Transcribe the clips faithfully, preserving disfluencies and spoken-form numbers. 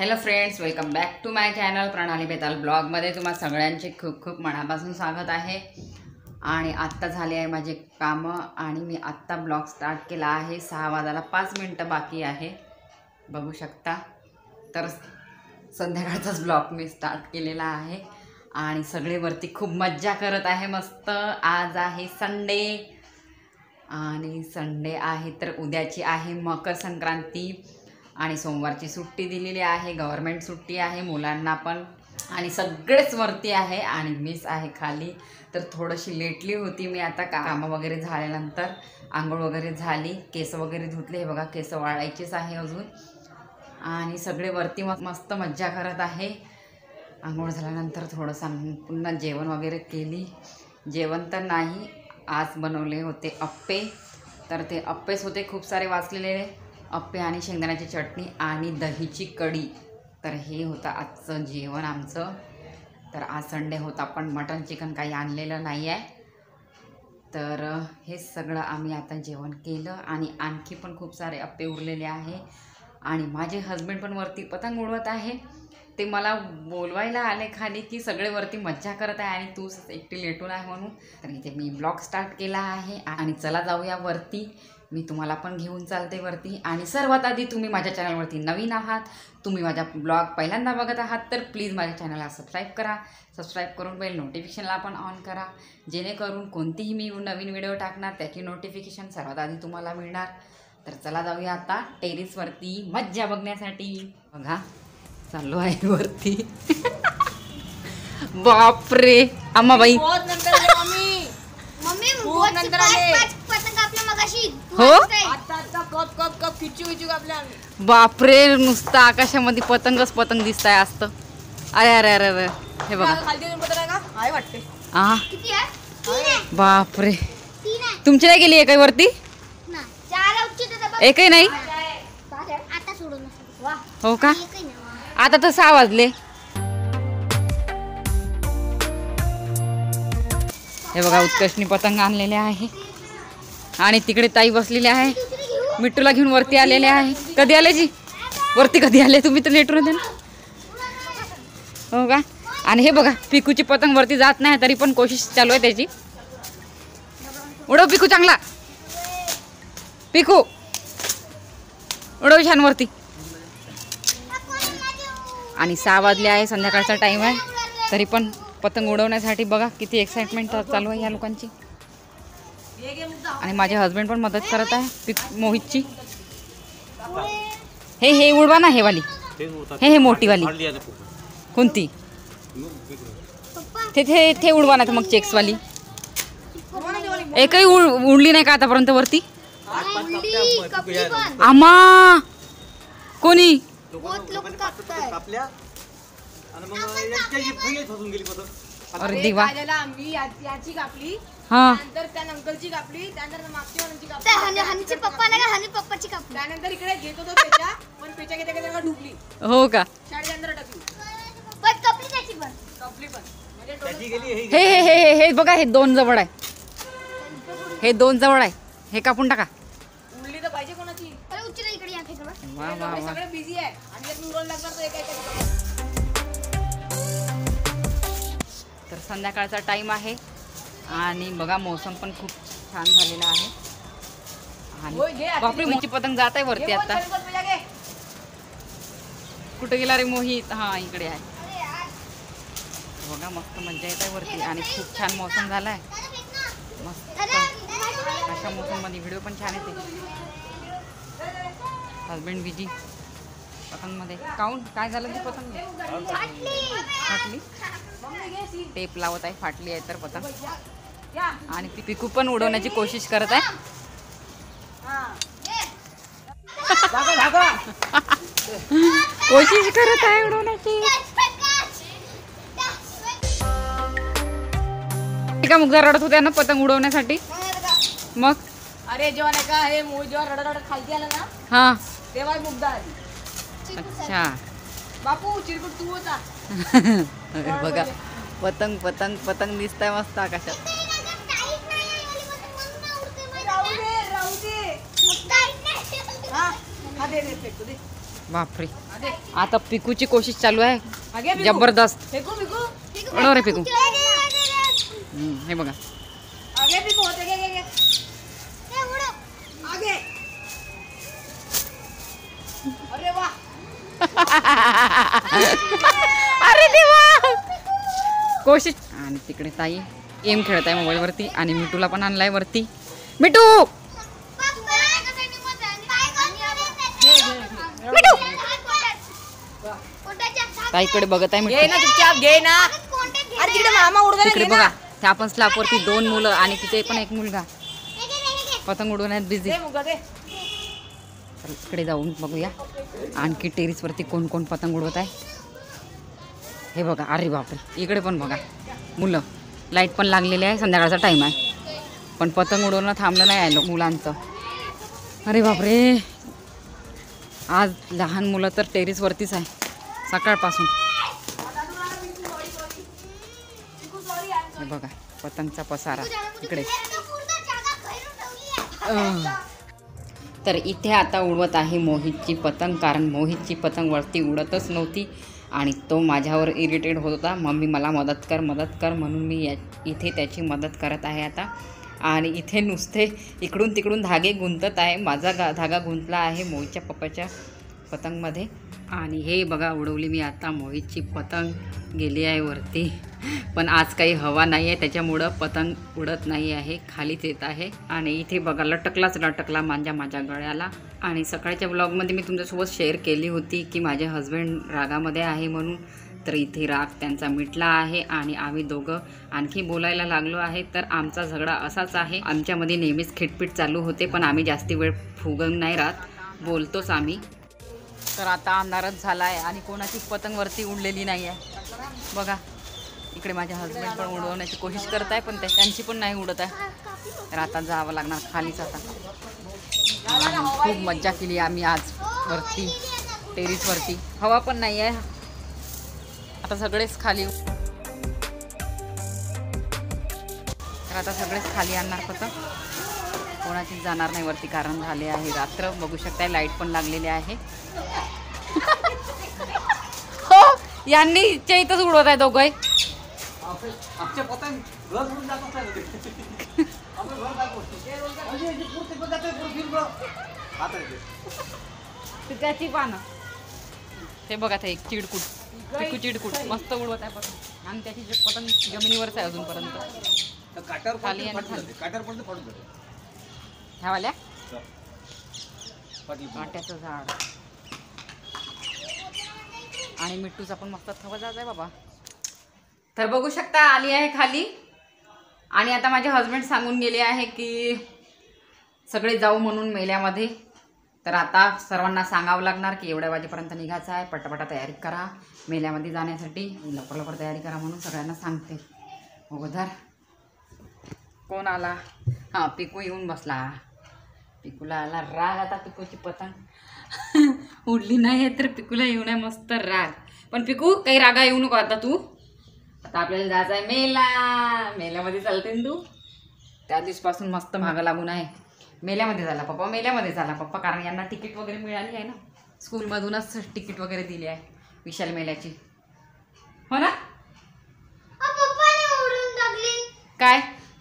Hello friends, welcome back to my channel Pranali Betal ब्लॉगमध्ये तुम्हा सगळ्यांचे खूप खूप मनापासून स्वागत आहे। आणि आत्ता झाले आहे माझे कामं आणि मी आत्ता ब्लॉग स्टार्ट केला आहे। सहा वाजायला पाच मिनटं बाकी आहे, बघू शकता। तर संध्याकाळचाच ब्लॉग मी स्टार्ट केलेला आहे आणि सगळे वरती खूप मज्जा करत आहे मस्त। आज आहे संडे आणि संडे आहे तर उद्याची आहे मकर संक्रांती आणि सोमवारची सुट्टी दिलेली आहे, गव्हर्नमेंट सुट्टी आहे मुलांना पण आणि सगळेच वरती आहे आणि मीच आहे खाली। तर थोडीशी लेटली होती मी, आता कामं वगैरे झाल्यानंतर आंघोळ वगैरे झाली, केस वगैरे धुतले। हे बघा केस वाळायचेच आहे अजून आणि सगळे वरती मस्त मज्जा करत आहे। आंघोळ झाल्यानंतर थोडंसं पुन्हा जेवण वगैरे केली। जेवण तर नाही, आज बनवले होते अप्पे, तर ते अप्पेच होते खूप सारे वाचलेले अप्पे आणि शेंगदाण्याची चटणी आणि दहीची कढी। तर हे होतं आजचं जेवण आमचं। तर आज संडे होता पण मटन चिकन काही आणलेलं नाही आहे, तर हे सगळं आम्ही आता जेवण केलं आणि आणखी पण खूप सारे अप्पे उरलेले आहे। आणि माझे हस्बंड पण वरती पतंग उडवत आहे, ते मला बोलवायला आले खाली की सगळे वरती मज्जा करत आहे आणि तू एकटी लेटून आहे म्हणून। तर इथे मी ब्लॉग स्टार्ट केला आहे आणि चला जाऊया वरती, मी तुम्हाला पण घेऊन चालते वरती। आणि सर्वात आधी तुम्ही माझ्या चॅनलवरती नवीन आहात, तुम्ही माझा ब्लॉग पहिल्यांदा बघत आहात तर प्लीज माझ्या चॅनलला सबस्क्राईब करा। सबस्क्राईब करून बेल नोटिफिकेशनला पण ऑन करा, जेणेकरून कोणतीही मी नवीन व्हिडिओ टाकणार त्याची नोटिफिकेशन सर्वात आधी तुम्हाला मिळणार। तर चला जाऊया आता टेरेसवरती मज्जा बघण्यासाठी। बघा चालू आहे वरती बापरे अम्माबाई हो, बापरे नुसतं आकाशामध्ये पतंगच पतंग दिसताय असतं। अरे अरे अरे अरे हे बघा हा, बापरे तुमची नाही गेली एकही वरती? एकही नाही हो का? आता तर सहा वाजले। हे बघा उत्कर्षनी पतंग आणलेले आहे आणि तिकडे ताई बसलेले आहे, मिट्टूला घेऊन वरती आलेले आहे। कधी आले जी वरती, कधी आले तुम्ही? तर लेटून होते ना हो का? आणि हे बघा पिकूची पतंग वरती जात नाही तरी पण कोशिश चालू आहे त्याची। उडव पिकू, चांगला पिकू उडव छान वरती। आणि सहा वाजले आहे, संध्याकाळचा टाइम आहे, तरी पण पतंग उडवण्यासाठी बघा किती एक्साइटमेंट चालू आहे या लोकांची। आणि माझे हस्बंड पण मदत करत आहे पिक मोहितची। हे हे उडवा ना, हे वाली, हे हे मोठी वाली कोणती? ते ते ते उडवा ना, तर मग चेक्स वाली एकही उड उडली नाही का आतापर्यंत वरती? आम्हा कोणी अरे देवा, याची कापली हा त्यानंतर त्या अंकलची कापली, त्यानंतर मागच्या वाल्यांची कापली, हनीचे पप्पा नाही का, हनी पप्पाची कापली, त्यानंतर इकडे घेत होतो पेचा, पण पेचा घेता घेता डुबली हो का? शाळेच्या अंदर टाकली पण कपली त्याची पण कपली पण म्हणजे त्याची गेली। हे हे हे हे बघा, हे दोन जवळ आहे, हे दोन जवळ आहे, हे कापून टाका। उडली तर पाहिजे कोणाची? अरे उचला इकडे या फेकला। वाह वाह वाह, सगळे बिझी आहे आणि त्यात उडवून लागणार तर एक एक। तर संध्याकाळचा टाइम आहे आणि बघा मौसम पण खूप छान झालेला आहे आणि बापरे मोठी पतंग जात आहे वरती। आता कुठे गेला रे मोहित? हा इकडे आहे बघा, मस्त मजा येत आहे वरती आणि खूप छान मौसम झाला आहे मस्त। अशा मौसम मध्ये व्हिडिओ पण छान येते। हजबंड बिजी पतंग मध्ये, काऊन काय झालं ती पतंग फाटली? टेप लावत आहे, फाटली आहे तर पतंग। आणि पिकू पण उडवण्याची कोशिश करत आहे कोशिश करत आहे उडवण्याची। का मुग्धा रडत होत्या ना पतंग उडवण्यासाठी मग? अरे जेव्हा नाही का हे मूळ जेव्हा रडत रडत खालती आला ना, हा तेव्हा मुग्धा आली। अच्छा बापू चिरकुट तू होता बघा, पतंग पतंग पतंग दिसताय मस्त आकाशात। राहू दे राहू दे, हा दे दे फेकू दे। बापरे, आता पिकूची कोशिश चालू आहे आगे पिकू. जबरदस्त. फेकू फेकू उडव रे पिकू. हम्म, हे बघा आगे पिकू होते गे गे गे आगे. अरे वाह. अरे देवा, कोशिश. आणि तिकडे ताई गेम खेळत आहे मोबाईल वरती आणि मिठूला पण आणलाय वरती. मिठू ताईकडे बघत आहे घे मिठू. ना चुपचाप घे ना. अरे तिकडे मामा उडवला तिकडे बघा त्या आपण स्लॅपवरती दोन मुलं आणि तिथे पण एक मुलगा पतंग उडवण्यात बिझी. दे मुगा दे. तर इकडे जाऊन बघूया आणखी टेरिसवरती कोण कोण पतंग उडवत आहे. हे बघा, अरे बापरे, इकडे पण बघा मुलं. लाईट पण लागलेली आहे, संध्याकाळचा टाईम आहे पण पतंग उडवणं थांबलं नाही आहे मुलांचं. अरे बापरे, आज लहान मुलं तर टेरिसवरतीच आहे सकाळपासून. हे बघा पतंगचा पसारा इकडे. अं. तर इथे आता उडवत आहे मोहितची पतंग, कारण मोहितची पतंग वरती उडतच नव्हती आणि तो माझ्यावर इरिटेट होत होता. मम्मी मला मदत कर मदत कर म्हणून मी या इथे त्याची मदत करत आहे आता. आणि इथे नुसते इकडून तिकडून धागे गुंतत आहे. माझा गा धागा गुंतला आहे मोहितच्या पप्पाच्या पतंगमध्ये. आणि हे बघा उडवली मी आता मोहितची पतंग, गेली आहे वरती. पण आज काही हवा नाही आहे त्याच्यामुळं पतंग उडत नाही आहे, खालीच येत आहे. आणि इथे बघा लटकलाच लटकला माझ्या माझ्या गळ्याला. आणि सकाळच्या ब्लॉगमध्ये मी तुमच्यासोबत शेअर केली होती की माझे हस्बंड रागामध्ये आहे म्हणून. तर इथे राग त्यांचा मिटला आहे आणि आम्ही दोघं आणखी बोलायला लागलो आहे. तर आमचा झगडा असाच आहे, आमच्यामध्ये नेहमीच खिटपीट चालू होते पण आम्ही जास्ती वेळ फुगून नाही राहत, बोलतोच आम्ही. तर आता अंधारच झाला आहे आणि कोणाची पतंग वरती उडलेली नाही आहे. बघा इकडे माझे हस्बंड पण उडवण्याची कोशिश करत आहे पण ते त्यांची पण नाही उडत आहे. तर आता जावं लागणार खालीच आता. आणि खूप मज्जा केली आम्ही आज वरती टेरिसवरती. हवा पण नाही आहे, आता सगळेच खाली. तर आता सगळेच खाली आणणार पतंग, कोणाचीच जाणार नाही वरती कारण झाले आहे रात्र. बघू शकताय लाईट पण लागलेली आहे. हो, यांनी इच्छा इथंच उडवत आहे दोघं. त्याची पानं ते बघा, ते एक चिडकुट चिकू चिडकुट मस्त उडवत आहे पतंग आणि त्याची जे पतंग जमिनीवरच आहे अजूनपर्यंत. खाली आणि खाली ह्यावाल्या काट्याचं झाड. आणि मिठूचा पण मस्त थवजाच आहे बाबा. तर बघू शकता आली आहे खाली. आणि आता माझे हस्बंड सांगून गेले आहे की सगळे जाऊ म्हणून मेल्यामध्ये. तर आता सर्वांना सांगावं लागणार की एवढ्या वाजेपर्यंत निघायचं आहे, पटापटा तयारी करा मेल्यामध्ये जाण्यासाठी, लवकर लवकर तयारी करा म्हणून सगळ्यांना सांगते. अगोदर कोण आला? हां, पिकू येऊन बसला. पिकूला आला राग आता. पिकूची पतंग उडली नाही आहे तर पिकूला येऊ नये मस्त राग. पण पिकू काही रागा येऊ नको आता तू. आता आपल्याला जायचं आहे मेला. मेल्यामध्ये चालते ना तू. त्या दिवसपासून मस्त मागं लागून आहे. मेल्यामध्ये झाला पप्पा, मेल्यामध्ये झाला पप्पा, कारण यांना तिकीट वगैरे मिळाली आहे ना, स्कूलमधूनच तिकीट वगैरे दिली आहे विशाल मेल्याची. हो ना? काय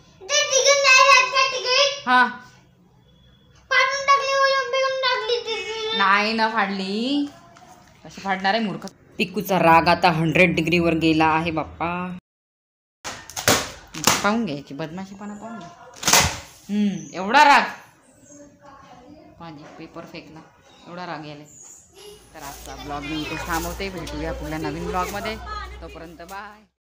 हा नाही ना फाडली, कशी फाडणार आहे मूर्ख. पिकूचा राग आता हंड्रेड डिग्रीवर गेला आहे बाप्पा. पाहून घ्यायची बदमाशीपणा पाहून घ्या. हम्म एवढा राग, माझी पेपर फेकला, एवढा राग यायला. तर आजचा ब्लॉग मी इथे थांबवते. भेटूया पुढल्या नवीन ब्लॉगमध्ये. तोपर्यंत बाय.